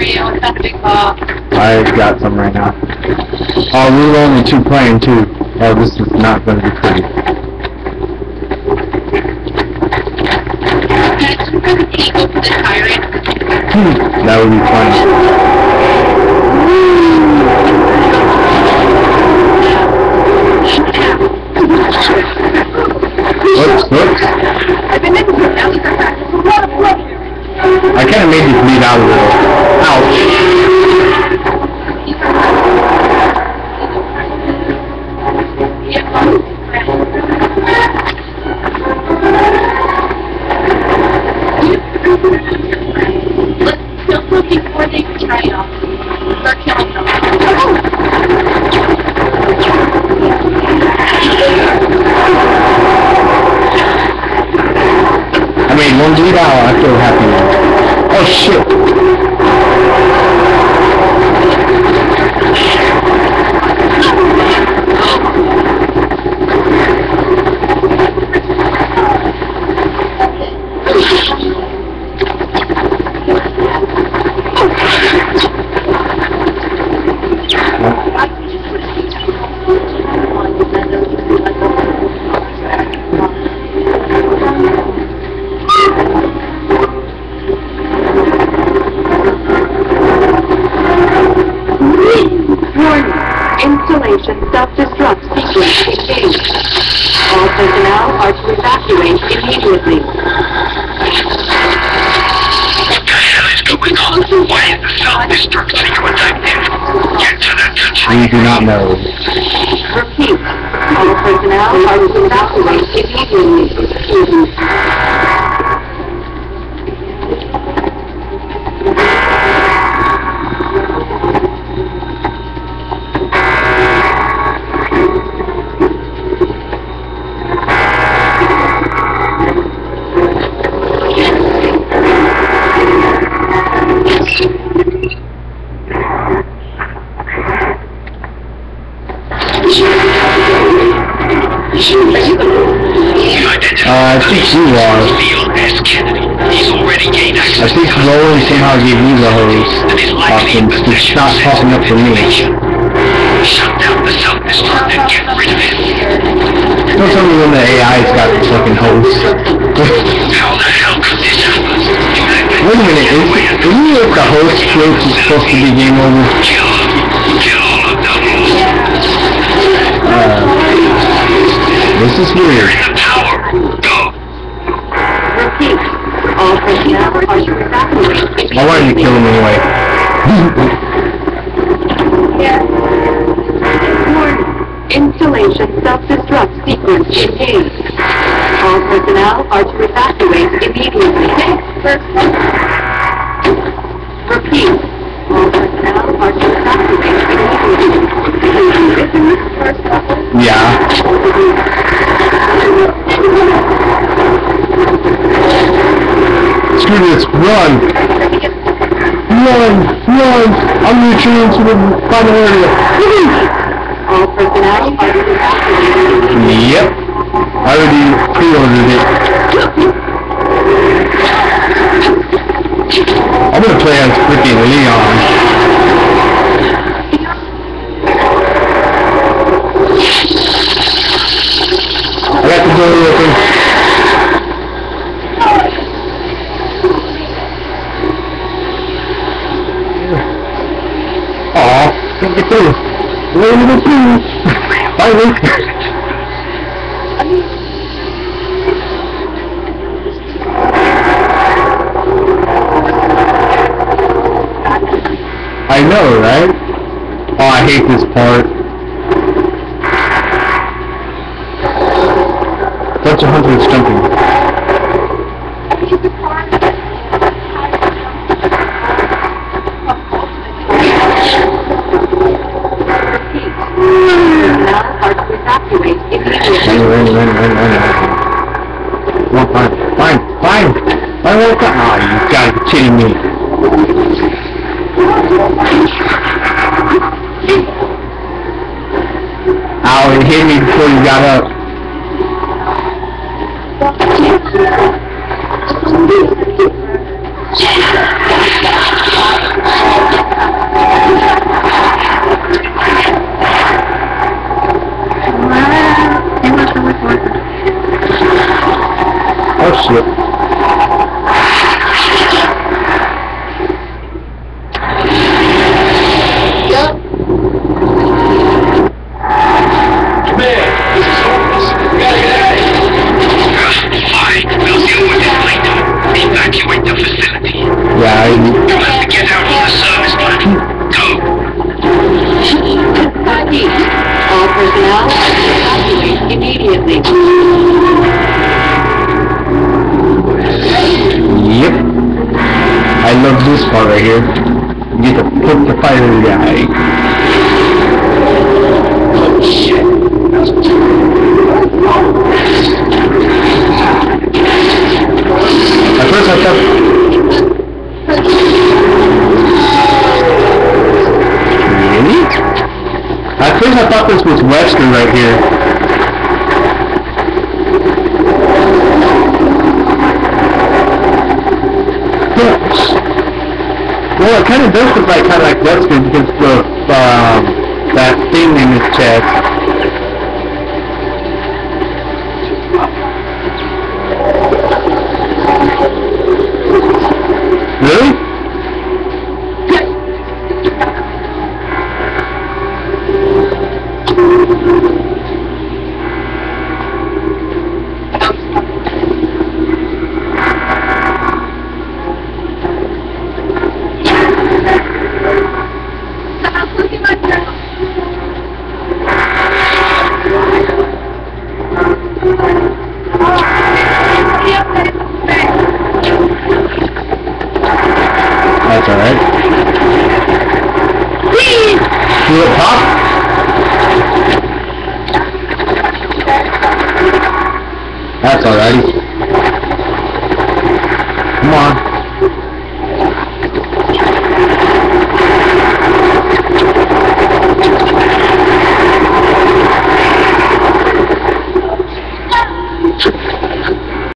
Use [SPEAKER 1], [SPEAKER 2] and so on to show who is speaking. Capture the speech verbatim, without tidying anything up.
[SPEAKER 1] you? What's that big ball?
[SPEAKER 2] I got some right now. Oh, we were only two playing too. Oh, this is not going to be pretty. That would be funny. Whoops, whoops. I kind of made you bleed out a little. Ouch. I made one bleed out, I feel happy now. Oh shit!
[SPEAKER 3] Installation self-destruct sequence engaged. All personnel are to evacuate immediately.
[SPEAKER 4] What the hell is going on? Why is the self-destruct sequence active? Get to the country.
[SPEAKER 2] We do not know.
[SPEAKER 3] Repeat. All personnel are to evacuate immediately.
[SPEAKER 2] Uh, I think you are. I think Roland somehow gave you the hose. Austin, it's not popping up for me.
[SPEAKER 4] Shut down the self-destruct and get rid of it.
[SPEAKER 2] Don't tell me when the A I's got the fucking hose.
[SPEAKER 4] How the hell could this happen?
[SPEAKER 2] Wait a minute, is, isn't it if the host floats is supposed to be game over?
[SPEAKER 4] Kill, kill all of them.
[SPEAKER 2] Uh, this is weird.
[SPEAKER 4] You're in the power room. Go.
[SPEAKER 3] Repeat. All personnel are to evacuate.
[SPEAKER 2] I wanted to kill him anyway.
[SPEAKER 3] Warning. Installation self-destruct sequence engaged. All personnel are to evacuate immediately. Repeat. All personnel are to evacuate immediately.
[SPEAKER 2] Yeah. Screw this, run! Run! Run! I'm retreating to the final area.
[SPEAKER 3] All personnel are to evacuate.
[SPEAKER 2] Yep. I already pre-ordered it. I'm gonna play as freaking Leon. I got the door open. Aw, don't get through. Where did it go? Finally. I know, right? Oh, I hate this part. Bunch of hunters jumping. Run, run, run, run, run, run. Come on, fine, fine, fine. I won't go. Oh, you gotta be kidding me. Ow, it hit me before you got up. I...
[SPEAKER 4] You have to get out on the service platform. Go!
[SPEAKER 3] Copy. All personnel, evacuate immediately.
[SPEAKER 2] Yep. I love this part right here. You get to put the fire guy.
[SPEAKER 4] Oh shit!
[SPEAKER 2] At first I thought... Really? At first I thought this was Webster right here. Well, it kind of does look like, kind of like Webster because of um, that thing in his chest. Really? That's alright. You up top? That's alrighty. Come on.